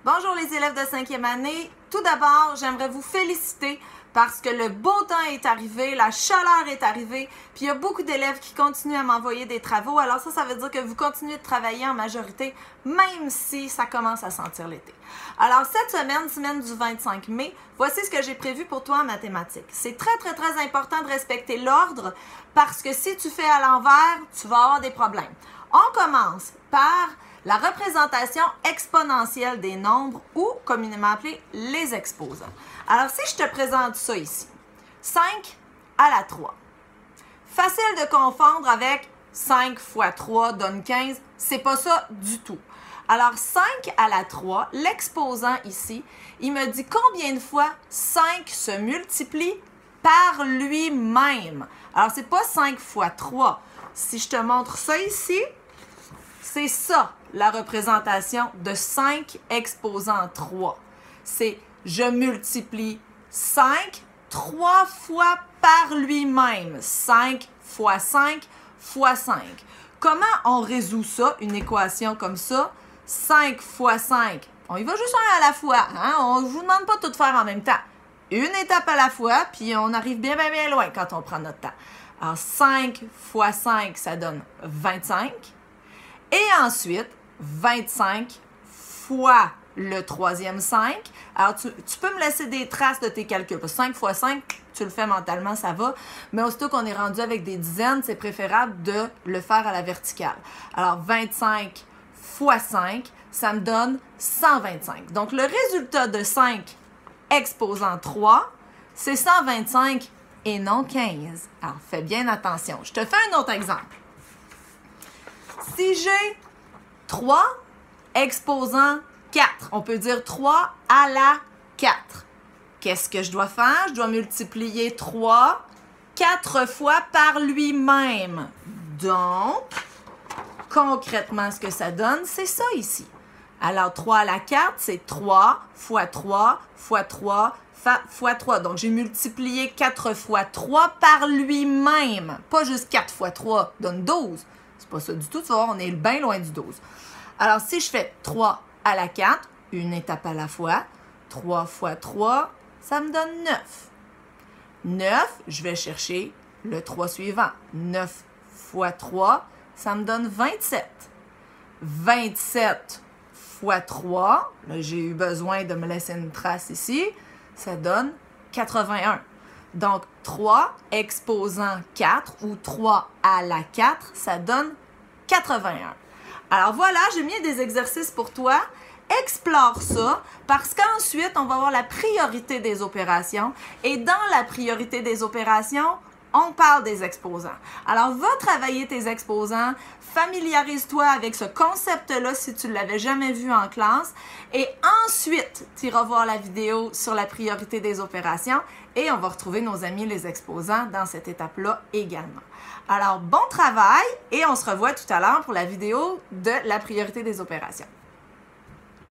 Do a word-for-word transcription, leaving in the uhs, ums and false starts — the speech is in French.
Bonjour les élèves de cinquième année. Tout d'abord, j'aimerais vous féliciter parce que le beau temps est arrivé, la chaleur est arrivée, puis il y a beaucoup d'élèves qui continuent à m'envoyer des travaux. Alors ça, ça veut dire que vous continuez de travailler en majorité, même si ça commence à sentir l'été. Alors cette semaine, semaine du vingt-cinq mai, voici ce que j'ai prévu pour toi en mathématiques. C'est très, très, très important de respecter l'ordre parce que si tu fais à l'envers, tu vas avoir des problèmes. On commence par la représentation exponentielle des nombres ou communément appelée les exposants. Alors, si je te présente ça ici, cinq à la trois. Facile de confondre avec cinq fois trois donne quinze, c'est pas ça du tout. Alors, cinq à la trois, l'exposant ici, il me dit combien de fois cinq se multiplie par lui-même. Alors, c'est pas cinq fois trois. Si je te montre ça ici, c'est ça, la représentation de cinq exposant trois. C'est je multiplie cinq trois fois par lui-même. cinq fois cinq fois cinq. Comment on résout ça, une équation comme ça? cinq fois cinq. On y va juste un à la fois. Hein? On ne vous demande pas de tout faire en même temps. Une étape à la fois, puis on arrive bien, bien, bien loin quand on prend notre temps. Alors, cinq fois cinq, ça donne vingt-cinq. Et ensuite, vingt-cinq fois le troisième cinq. Alors, tu, tu peux me laisser des traces de tes calculs. Parce que cinq fois cinq, tu le fais mentalement, ça va. Mais aussitôt qu'on est rendu avec des dizaines, c'est préférable de le faire à la verticale. Alors, vingt-cinq fois cinq, ça me donne cent vingt-cinq. Donc, le résultat de cinq exposant trois, c'est cent vingt-cinq et non quinze. Alors, fais bien attention. Je te fais un autre exemple. Si j'ai trois exposant quatre, on peut dire trois à la quatre. Qu'est-ce que je dois faire? Je dois multiplier trois quatre fois par lui-même. Donc, concrètement, ce que ça donne, c'est ça ici. Alors, trois à la quatre, c'est trois fois trois fois trois fois trois. Donc, j'ai multiplié quatre fois trois par lui-même. Pas juste quatre fois trois donne douze. C'est pas ça du tout, tu vas voir, on est bien loin du douze. Alors, si je fais trois à la quatre, une étape à la fois, trois fois trois, ça me donne neuf. neuf, je vais chercher le trois suivant. neuf fois trois, ça me donne vingt-sept. vingt-sept fois trois, là, j'ai eu besoin de me laisser une trace ici, ça donne quatre-vingt-un. Donc, trois exposant quatre ou trois à la quatre, ça donne quatre-vingt-un. Alors voilà, j'ai mis des exercices pour toi. Explore ça parce qu'ensuite, on va avoir la priorité des opérations. Et dans la priorité des opérations, on parle des exposants. Alors, va travailler tes exposants, familiarise-toi avec ce concept-là si tu ne l'avais jamais vu en classe. Et ensuite, tu iras voir la vidéo sur la priorité des opérations et on va retrouver nos amis les exposants dans cette étape-là également. Alors, bon travail et on se revoit tout à l'heure pour la vidéo de la priorité des opérations.